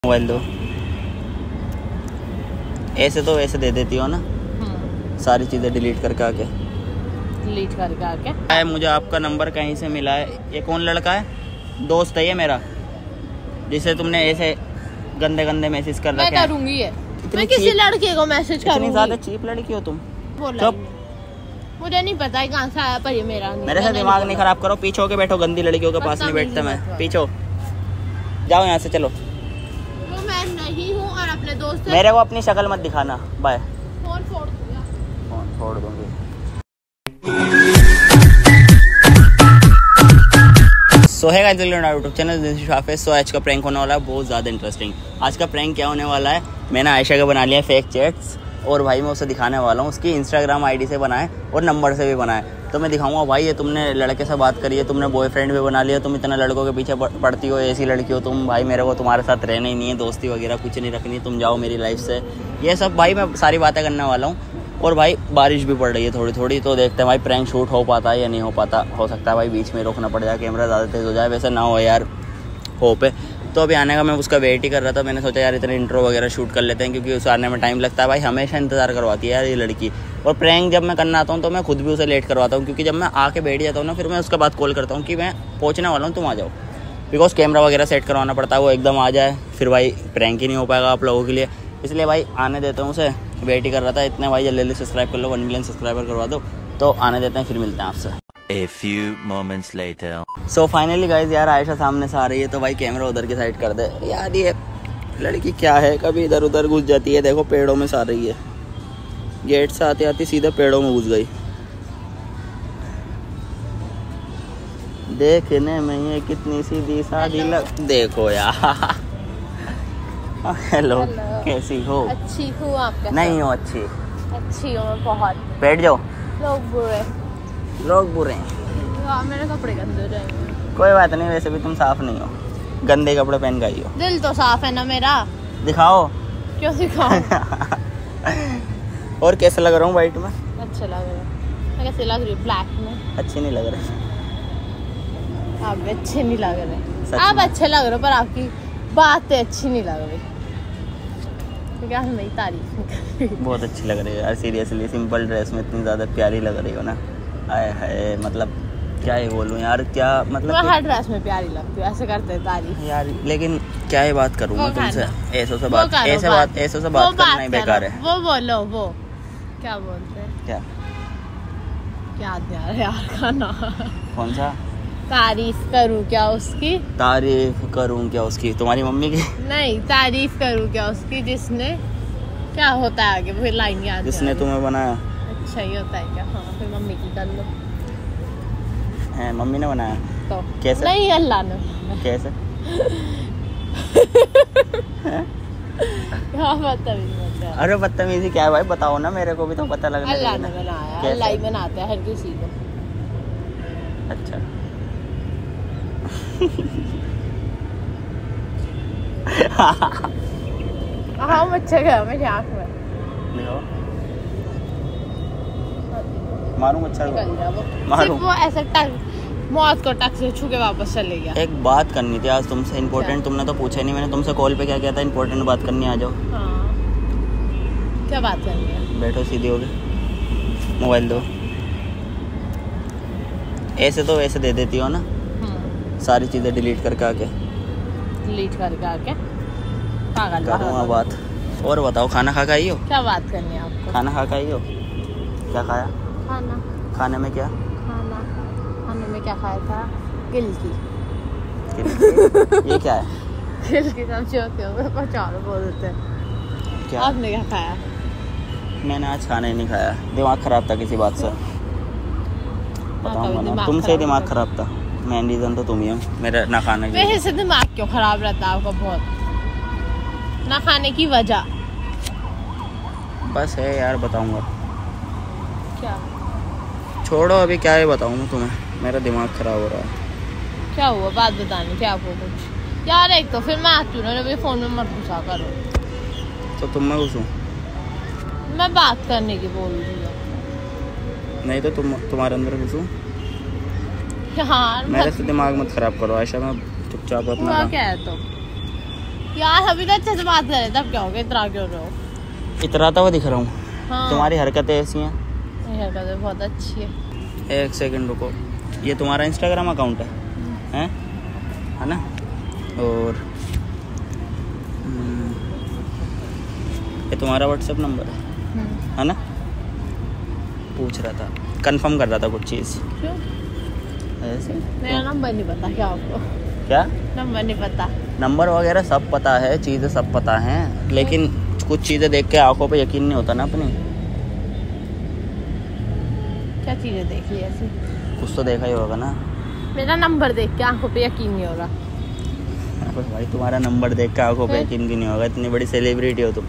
Mobile दो। ऐसे तो वैसे दे देती हो ना, सारी चीज़ें डिलीट करके आके। मुझे आपका नंबर कहीं से मिला है। ये कौन लड़का है? दोस्त है ये मेरा, जिसे तुमने ऐसे गंदे गंदे मैसेज कर रखे हैं। मैं करूंगी ये, मैं किसी लड़के को मैसेज करूंगी। इतनी ज्यादा चीप लड़की हो तुम। चुप, मुझे नहीं पता है कहाँ से आया, पर ये मेरा नहीं। मेरे से दिमाग नहीं खराब करो। पीछे होके बैठो, गंदी लड़कियों के पास नहीं बैठता मैं। पीछे जाओ यहाँ से, चलो। वो मैं नहीं हूँ और अपने दोस्त मेरे को अपनी शक्ल मत दिखाना। बाय। फोन फोड़ दूंगा। फोन फोड़ दूंगी। सो है गाइस, यूट्यूब चैनल। सो आज का प्रैंक होने वाला है बहुत ज़्यादा इंटरेस्टिंग। आज का प्रैंक क्या होने वाला है, मैंने आयशा का बना लिया फेक चैट्स, और भाई मैं उसे दिखाने वाला हूँ। उसकी इंस्टाग्राम आईडी से बनाए और नंबर से भी बनाए। तो मैं दिखाऊंगा भाई, ये तुमने लड़के से बात करी है, तुमने बॉयफ्रेंड भी बना लिया, तुम इतना लड़कों के पीछे पड़ती हो, ऐसी लड़की हो तुम। भाई मेरे को तुम्हारे साथ रहना ही नहीं है, दोस्ती वगैरह कुछ नहीं रखनी, तुम जाओ मेरी लाइफ से। ये सब भाई मैं सारी बातें करने वाला हूँ। और भाई बारिश भी पड़ रही है थोड़ी थोड़ी, तो देखते हैं भाई प्रैंक शूट हो पाता है या नहीं हो पाता। हो सकता है भाई बीच में रोकना पड़ जाए, कैमरा ज़्यादा तेज़ हो जाए, वैसे ना हो यार, होप है। तो अभी आने का मैं उसका वेट ही कर रहा था। मैंने सोचा यार इतने इंट्रो वगैरह शूट कर लेते हैं, क्योंकि उसे आने में टाइम लगता है। भाई हमेशा इंतज़ार करवाती है यार ये लड़की। और प्रैंक जब मैं करना आता हूँ तो मैं खुद भी उसे लेट करवाता हूँ, क्योंकि जब मैं आके बैठ जाता हूँ ना, फिर मैं उसके बाद कॉल करता हूँ कि मैं पहुँचने वाला हूँ, तुम आ जाओ। बिकॉज कैमरा वगैरह सेट करवाना पड़ता है, वो एकदम आ जाए फिर भाई प्रैंक ही नहीं हो पाएगा आप लोगों के लिए। इसलिए भाई आने देता हूँ उसे, वेट ही कर रहा था। इतने भाई जल्दी सब्सक्राइब कर लो, 1 मिलियन सब्सक्राइबर करवा दो। तो आने देते हैं, फिर मिलते हैं आपसे। A few moments later. So finally guys यार आयशा सामने से आ रही है, तो भाई कैमरा उधर की साइड कर दे यार। ये लड़की क्या है, कभी इधर उधर घुस जाती है। देखो पेड़ों में से आ रही है, गेट से आती आती सीधे पेड़ों में घुस गई। देखने में ये कितनी सीधी सादी लग। देखो यार। हेलो, कैसी हो? अच्छी हूँ, आप कैसे? नहीं हो अच्छी? अच्छी हूँ मैं बहुत। बैठ जाओ। लोग बुरे हैं। मेरे कपड़े गंदे हो जाएंगे। कोई बात नहीं, वैसे भी तुम साफ नहीं हो, गंदे कपड़े पहन के आई हो। दिल तो साफ है ना मेरा। दिखाओ। क्यों दिखाऊं? और कैसा लग रहा हूँ वाइट में? अच्छा लग रहा है। मैं कैसे लग रही हूँ ब्लैक में? अच्छी नहीं लग रही। आप भी अच्छे नहीं लग रहे। आप में? अच्छे लग रहे हो, पर आपकी बातें अच्छी नहीं लग रही, क्योंकि आप मेरी तारीफ नहीं कर रही। बहुत अच्छी लग रही है यार, सीरियसली। सिंपल ड्रेस में इतनी ज़्यादा प्यारी लग रही हो ना। आए हाय, मतलब क्या ही बोलूँ यार, क्या मतलब। मैं हर ड्रेस में प्यारी लगती हूँ, ऐसे करते हैं तारीफ यार। लेकिन क्या ही बात करूँ मैं तुमसे, ऐसों से बात करना ही बेकार है। वो बोलो, वो क्या बोलते हैं, क्या याद नहीं आ रहा यार खाना। कौन सा? तारीफ करूँ क्या उसकी? तारीफ करूँ क्या उसकी? तुम्हारी मम्मी की? नहीं, तारीफ करूँ क्या उसकी जिसने, क्या होता है आगे फिर लाइन याद। जिसने तुम्हें बनाया। अच्छा ही होता है क्या? हाँ, फिर मम्मी की कर लो। है मम्मी ने बनाया तो कैसे? नहीं, अल्लाह ने। कैसे? अरे बदतमीजी क्या है भाई, बताओ ना, मेरे को भी तो पता लगना। अल्लाह ने बनाया, अल्लाह ही बनाता है हर किसी को। अच्छा। हाँ, मच्छर गया मेरी आँख में। मारूं मच्छर को? मारूं? सिर्फ वो ऐसे टक, मौत को टक से छू के वापस चले गया। एक बात करनी थी आज तुमसे, इम्पोर्टेंट। तुमने तो पूछा नहीं, मैंने तुमसे कॉल पे क्या किया था, इम्पोर्टेंट बात करनी, आ जाओ। हाँ, क्या बात करनी है? बैठो सीधी हो गई। मोबाइल दो। ऐसे तो वैसे दे देती हो ना, सारी चीज़ें डिलीट करके आके। डिलीट करके आके पागल करूँगा बात। और बताओ, खाना खा के आई हो? क्या बात करनी है आपको? खाना खा के आई हो? क्या खाया? खाना। खाने में क्या? खाने में क्या खाया था? गिल की। ये क्या है? गिल की सब्जी होती है, उसको चावल बोल देते हैं। क्या? आपने क्या खाया? मैंने आज खाना ही नहीं खाया, दिमाग खराब था किसी बात से। बताऊंगा ना, तुमसे दिमाग खराब था। मेन रीजन तो तुम ही हो मेरा ना खाने की। वैसे से दिमाग क्यों खराब रहता है आपका बहुत? ना खाने की वजह बस है यार, बताऊंगा। क्या? छोड़ो अभी, क्या है बताऊँ मैं तुम्हें, मेरा दिमाग खराब हो रहा है। क्या हुआ, बात बतानी थी आपको कुछ यार। एक तो फिर मैं आती हूँ ना, फोन में मत घुसा करो। तो तुम मैं घुसूँ? मैं बात करने की बोल रही हूँ। नहीं तो तुम्हारे अंदर घुसूँ? हाँ, मेरे से दिमाग मत खराब करो आयशा, मैं चुपचाप अपना। क्या है तो यार अभी तो अच्छे से बात कर रहे थे, अब क्या हो गया, इतना क्यों रहे हो? इतराता हुआ दिख रहा हूँ। हाँ। तुम्हारी हरकतें ऐसी हैं। ये हरकत बहुत अच्छी है। एक सेकंड रुको, ये तुम्हारा इंस्टाग्राम अकाउंट है ना? और ये तुम्हारा व्हाट्सएप नंबर है ना? पूछ रहा था, कंफर्म कर रहा था कुछ चीज़। क्यों? ऐसे मेरा नंबर नहीं पता क्या आपको? क्या नंबर नहीं पता? नंबर वगैरह सब पता है, चीज़ें सब पता हैं, लेकिन कुछ चीज़ें देख के आंखों पे यकीन नहीं होता ना अपनी। क्या चीजें देख ली ऐसी? कुछ तो देखा ही होगा ना। मेरा नंबर देख के आंखों पे यकीन नहीं हो रहा। भाई तुम्हारा नंबर देख के आंखों पे यकीन भी नहीं होगा, इतनी बड़ी सेलिब्रिटी हो तुम।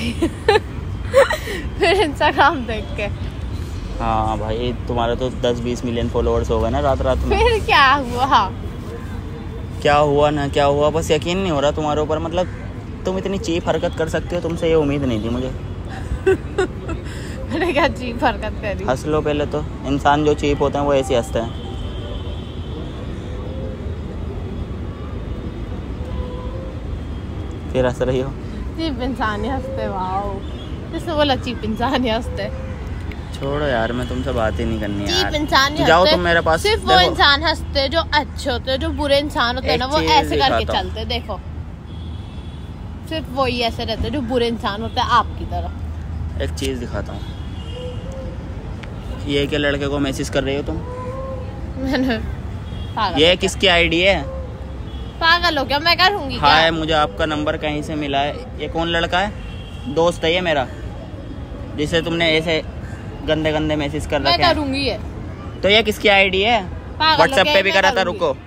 फिर इंस्टाग्राम देख के? हाँ भाई, तुम्हारा तो 10-20 मिलियन फॉलोअर्स होगा ना रात रात में। फिर क्या हुआ? क्या हुआ ना क्या हुआ, बस यकीन नहीं हो रहा तुम्हारे ऊपर। मतलब तुम इतनी चीप हरकत कर सकते हो, तुमसे ये उम्मीद नहीं थी मुझे। मैंने क्या चीप हरकत करी? हंस लो पहले तो। इंसान जो चीप होते हैं वो ऐसे हंसते हैं। फिर हंस रही हो। चीप इंसान ही हंसते। वाओ, जिसने बोला चीप इंसान ही हंसते। छोड़ो यार, मैं तुमसे बात ही नहीं करनी यार। चीप इंसान ही जाओ हंसते। तुम मेरे पास। सिर्फ वो इंसान हंसते जो अच्छे होते हैं, जो बुरे इंसान होते हैं ना, वो ऐसे करके चलते। देखो, सिर्फ वही ऐसे रहते जो बुरे इंसान होते हैं आपकी तरह। एक चीज दिखाता हूँ। ये क्या लड़के को मैसेज कर रही हो तुम? मैंने पागल ये हो किसकी आईडी है? पागल हो क्या? मैं करूंगी क्या? हाय, मुझे आपका नंबर कहीं से मिला है। ये कौन लड़का है? दोस्त है ये मेरा, जिसे तुमने ऐसे गंदे गंदे मैसेज कर मैं रखे हैं। करूंगी ये। तो ये किसकी आईडी है? पागल व्हाट्सएप हो पे क्या? भी मैं करा था, करूंगी। रुको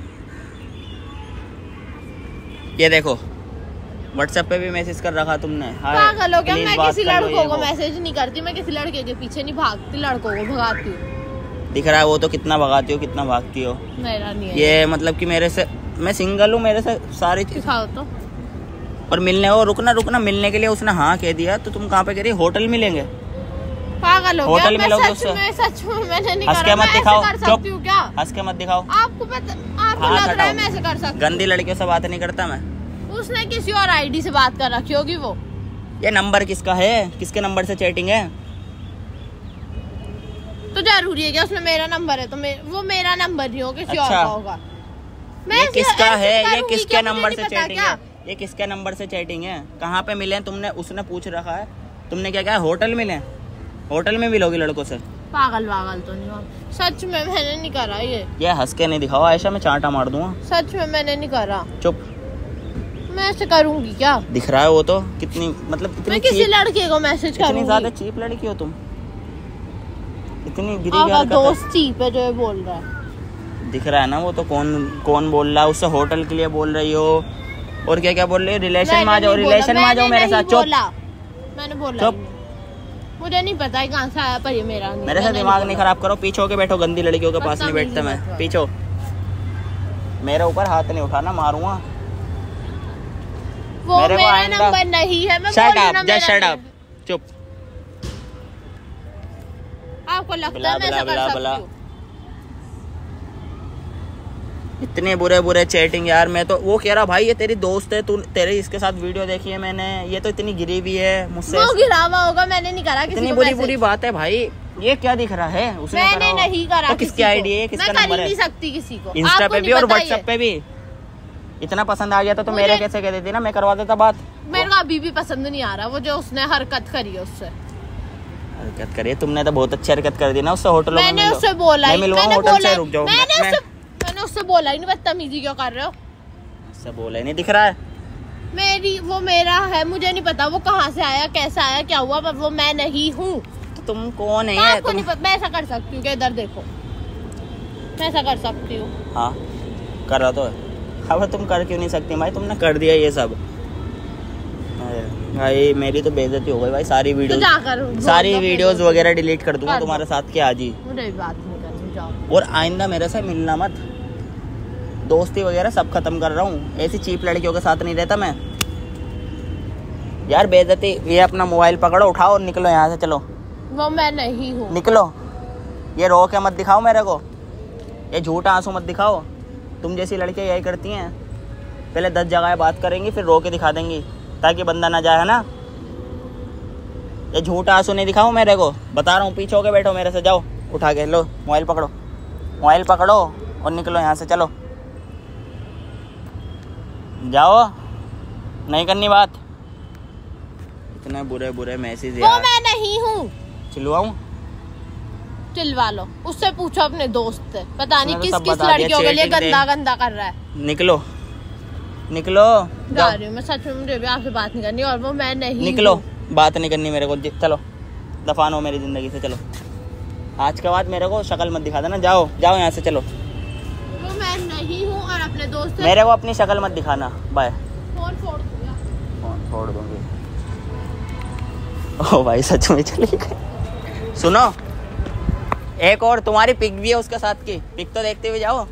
ये देखो, व्हाट्सएप पे भी मैसेज कर रखा तुमने। हाय, पागल हो क्या? प्लीज मैं बात किसी कर लो, लड़कों ये को वो। मैसेज नहीं करती। मैं किसी लड़के के पीछे नहीं भागती, लड़कों को भगाती हूँ। दिख रहा है वो तो कितना भगाती हो, कितना भागती हो। मेरा नहीं है ये मतलब कि मेरे से, मैं सिंगल हूँ, मेरे से सारी चीज। दिखाओ तो। और मिलने हो, रुकना मिलने के लिए उसने हाँ कह दिया, तो तुम कहाँ पे कह रही? होटल मिलेंगे। पागल हो क्या? होटल मैं मिलोगे सच उससे? में मैंने नहीं हंस करा। के मत मैं ऐसे दिखाओ, कर चुप। सकती हूँ क्या? हंस के मत दिखाओ। आपको आपको हाथ लग रहा है हटाओ। मैं ऐसे कर सकती गंदी लड़कियों से बात नहीं करता मैं। हूँ? उसने किसी और आईडी से बात कर रखी होगी वो। ये नंबर किसका है? किसके नंबर से चैटिंग है? तो जरूरी है क्या? उसमें मेरा नंबर है तो वो मेरा नंबर नहीं होगा, किसी और अच्छा। का होगा। ये किसका ऐसे है? ये करूंगी किसके क्या? मुझे नंबर नहीं से पता चैटिंग क्या? है? ये किसके नंबर से चैटिंग है? कहाँ पे मिले तुमने? उसने पूछ रखा है। तुमने क्या कहा? होटल मिले? होटल में मिलोगी लड़कों से? पागल तो नहीं हुआ। सच में मैंने नहीं करा ये हंस के नहीं दिखाओ आयशा, मैं चांटा मार दूंगा। सच में मैंने नहीं करा। चुप। मैं ऐसे करूंगी क्या? दिख रहा है वो तो कितनी, मतलब इतनी मैं किसी cheap- लड़के को मैसेज इतनी करूंगी? ज्यादा चीप लड़की हो तुम, इतनी गिरी आपका हरकत है। दोस्त चीप है जो ये बोल रहा है। दिख रहा है ना वो तो, कौन बोल रहा है? उससे होटल के लिए बोल रही हो, और क्या क्या बोल रही हो? रिलेशन में आ जाओ, रिलेशन में आ जाओ मेरे साथ। चुप। मैंने बोला चुप। ही नहीं। मुझे नहीं पता है कहाँ से आया, पर ये मेरा नहीं। मेरे साथ दिमाग नहीं खराब करो, पीछे होके बैठो। गंदी लड़कियों के पास नहीं बैठता मैं। पीछे मेरे ऊपर हाथ नहीं उठाना, मारूंगा। वो मेरे को मेरा आइंदा- नंबर नहीं है। मैं शट बोल रही हूँ अप, ना, जस्ट मेरा शट नहीं अप, है। चुप। आपको लगता बला है मैं ऐसा कर बला सकती बला। हूँ? इतने बुरे चैटिंग यार। मैं तो वो कह रहा भाई ये तेरी दोस्त है, तू तेरे इसके साथ वीडियो देखी है मैंने, ये तो इतनी गिरी हुई है मुझसे। वो गिरा हुआ होगा, मैंने नहीं करा किसी इतनी को बुरी मैसेज। बुरी बात है भाई। ये क्या दिख रहा है? उसने मैंने करा होगा। नहीं करा तो किसी किसकी को। आईडी है? किसका मैं कर नंबर ही है? नहीं सकती किसी को। इंस्टा आपको पे नहीं भी और पता व्हाट्सएप ये। पे भी। इतना पसंद आ गया था तो मेरे मुझे- कैसे कह देती ना, मैं करवा देता बात। मेरे को अभी भी पसंद नहीं आ रहा वो जो उसने हरकत करी है उससे। हरकत करिए तुमने तो बहुत अच्छी हरकत कर दी ना उससे। होटलों में मैंने मिलो। उससे बोला मैं ही मिलूंगा मैंने होटल बोला से, ही- रुक जाओ। मैंने उससे बोला ही नहीं। बदतमीजी क्यों कर रहे हो? उससे बोला ही नहीं, दिख रहा है। वो मेरा है, मुझे नहीं पता वो कहाँ से आया, कैसा आया, क्या हुआ, पर वो मैं नहीं हूँ। तो तुम कौन है? आपको तुम नहीं पता। मैं ऐसा कर सकती हूँ क्या? इधर देखो, मैं ऐसा कर सकती हूँ। हाँ कर रहा तो है। अब तुम कर क्यों नहीं सकती भाई? तुमने कर दिया ये सब। अरे भाई मेरी तो बेइज्जती हो गई भाई। सारी तो वीडियोस जाकर बोल सारी दो अपने वीडियोस दोस्त वगैरह डिलीट कर दूंगा कर दो। तुम्हारे साथ के आज ही। को। मुझे भी बात नहीं करनी, जाओ। और आइंदा मेरे से मिलना मत। दोस्ती वगैरह सब खत्म कर रहा हूँ। ऐसी चीप लड़कियों के साथ नहीं रहता मैं यार। बेइज्जती। ये अपना मोबाइल पकड़ो, उठाओ और निकलो यहाँ से। चलो वो मैं नहीं हूँ। निकलो। ये रो के मत दिखाओ मेरे को, ये झूठा आंसू मत दिखाओ। तुम जैसी लड़कियां यही करती हैं। पहले 10 जगह बात करेंगी फिर रो के दिखा देंगी ताकि बंदा ना जाए, है ना। ये झूठा आंसू नहीं दिखाओ मेरे को, बता रहा हूँ। पीछे होके बैठो मेरे से, जाओ उठा के लो मोबाइल पकड़ो और निकलो यहाँ से, चलो जाओ, नहीं करनी बात। इतने बुरे बुरे मैसेज वो मैं नहीं हूँ। चिल्वाऊं? चिल्वा लो, उससे पूछो अपने दोस्त से, पता नहीं उसने तो किस सब किस बता दिया, लड़कियों के लिए चैटिंग गंदा गंदा कर रहा है। निकलो जा रही हूँ मैं, सच में मुझे भी आपसे बात नहीं करनी, और वो मैं नहीं निकलो, हूँ। बात नहीं करनी मेरे को, चलो दफान हो मेरी जिंदगी से, चलो। आज के बाद मेरे को शक्ल मत दिखा देना, जाओ यहाँ से, चलो। वो मैं नहीं हूँ, और अपने दोस्त से मेरे को अपनी शक्ल मत दिखाना, बाय। फोन फोड़ दूंगी। ओ भाई सच में चली गई। सुनो, एक और तुम्हारी पिक भी है उसके साथ की, पिक तो देखते हुए जाओ।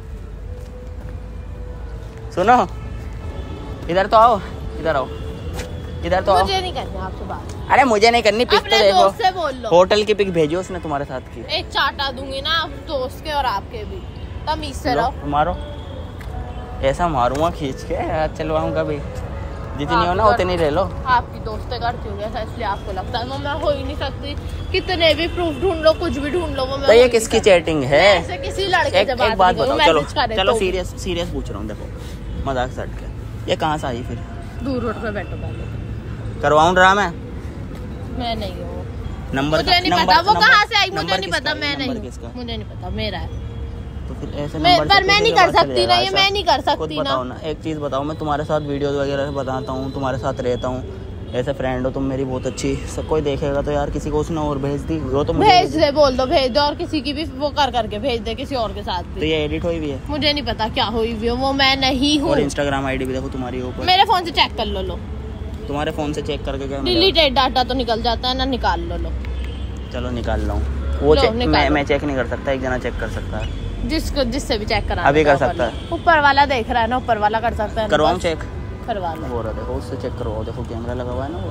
सुनो, इधर तो आओ, इधर आओ। मुझे नहीं करनी आपसे बात। अरे मुझे नहीं करनी, पिक तो अपने देखो। दोस्त से बोल लो। होटल की पिक भेजो उसने तुम्हारे साथ की। एक चाटा दूंगी ना दोस्त के और आपके भी, तमीज से रहो। मारो, ऐसा मारूंगा खींच के, चलवाऊंगा भी। जितनी हो ना उतनी ले लो। आपकी दोस्तें करती हूँ ऐसा, इसलिए आपको लगता है वो मैं हो ही नहीं सकती। कितने भी प्रूफ ढूंढ लो, कुछ भी ढूंढ लो, वो मैं तो ये किसकी चैटिंग है? ऐसे किसी लड़के से एक बात नहीं बताओ, करूँ, चलो सीरियस पूछ रहा हूँ, देखो मजाक से हट के, ये कहाँ से आई फिर? दूर रोड पे बैठो पहले। करवाऊं ड्रामा? मैं नहीं हूँ। नंबर मुझे नहीं पता वो कहाँ से आई, मुझे नंबर नहीं पता, मैं नहीं हूँ, किसका? मुझे नहीं पता, मेरा है। तो फिर ऐसे पर मैं नहीं कर सकती ना, ये मैं नहीं कर सकती बताओ ना। एक चीज बताओ, मैं तुम्हारे साथ वीडियोस वगैरह बनाता हूँ, तुम्हारे साथ रहता हूँ, ऐसे फ्रेंड हो तुम मेरी बहुत अच्छी, सब कोई देखेगा तो यार किसी को उसने और भेज दी, वो तो भेज दे, बोल दो भेज दो, और किसी की भी वो करके भेज दे, किसी और के साथ भी। तो ये एडिट हुई भी है? मुझे नहीं पता क्या हुई भी हो, वो मैं नहीं हूँ। और इंस्टाग्राम आईडी भी देखो तुम्हारी ऊपर, मेरे फोन से चेक कर लो। तुम्हारे फोन से चेक करके क्या मिलेगा? डिलीटेड डाटा तो निकल जाता है ना, निकाल लो। चलो निकाल लो, वो लो, मैं चेक नहीं कर सकता, एक जना चेक कर सकता है, जिससे भी चेक करा अभी कर सकता है। ऊपर वाला देख रहा है ना, ऊपर वाला कर सकता है। करवाऊं चेक? करवा लो। हो रहा देखो, उससे चेक करवाओ, देखो कैमरा लगा हुआ है ना, वो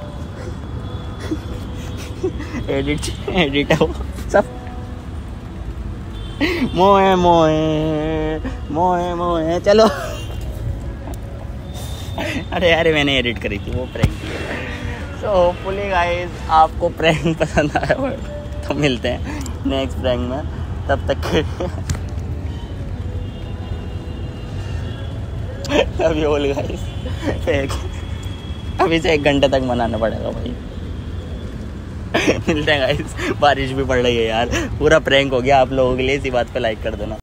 एडिट है वो सब। मोए मोए मोए मोए, चलो। अरे मैंने एडिट करी थी, वो प्रैंक थी। सो होपफुली गाइस आपको प्रैंक पसंद आया हो, तो मिलते हैं नेक्स्ट प्रैंक में, तब तक के अभी बोल गाइस, अभी से 1 घंटे तक मनाना पड़ेगा भाई। मिलते हैं गाइस, बारिश भी पड़ रही है यार, पूरा प्रैंक हो गया आप लोगों के लिए, इसी बात पे लाइक कर देना।